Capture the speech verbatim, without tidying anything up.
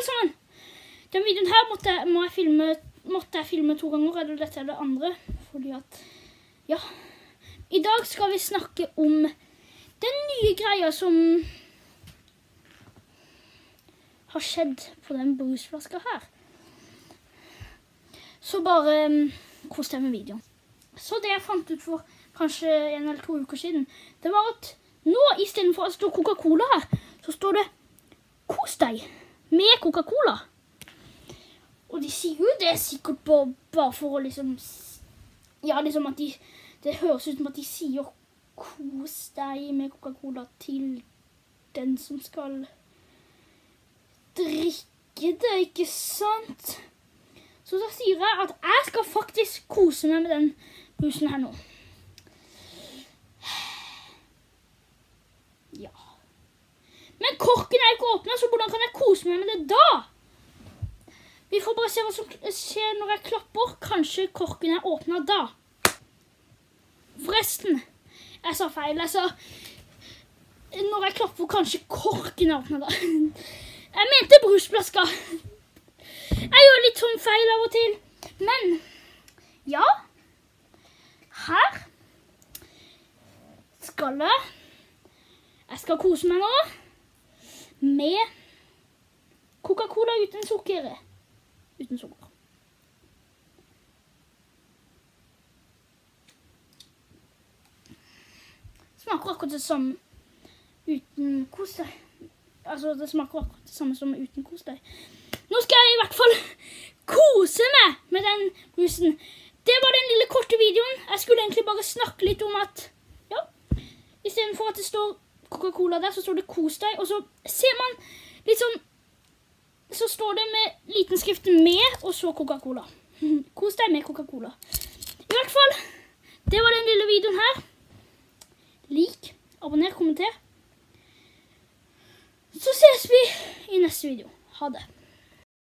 alle sammen! Den videoen her måtte jeg, må jeg, filme, måtte jeg filme to ganger, eller dette er det andre, fordi at, ja. I dag skal vi snakke om den nye greia som har skjedd på den brusflaska her. Så bare um, kos deg med videoen. Så det jeg fant ut for kanskje en eller to uker siden, det var at nå, i stedet for at det står Coca-Cola her, så står det kos deg med Coca-Cola. Og de sier jo det sikkert bare for å liksom, ja, liksom at de, det høres ut som at de sier kos deg med Coca-Cola til den som skal drikke det, ikke sant? Så da sier jeg at jeg skal faktisk kose meg med den brusen her nå. Ja. Men korken er ikke åpnet, så hvordan kan jeg kose meg med det da? Vi får bare se hva som skjer når jeg klapper. Kanskje korken er åpnet da. Forresten, jeg sa feil. Jeg sa, når jeg klapper, kanskje korken er åpnet da. Jeg mente brusflaska. Jeg gjør litt sånn feil av og til. Men, ja. Her skal jeg, jeg skal kose meg nå med Coca-Cola uten sukker. Uten sukker. Smaker akkurat det samme uten kos deg. Altså, det smaker akkurat det samme som uten kos deg. Nå skal jeg i hvert fall kose meg med den brusen. Det var den lille korte videoen. Jeg skulle egentlig bare snakke litt om at, ja, i stedet for at det står Coca-Cola der, så står det kos deg, og så ser man litt sånn, så står det med liten skrift med, og så Coca-Cola. Kos deg med Coca-Cola. I hvert fall, det var den lille videoen her. Lik, abonner, kommenter. Så ses vi i neste video. Ha det.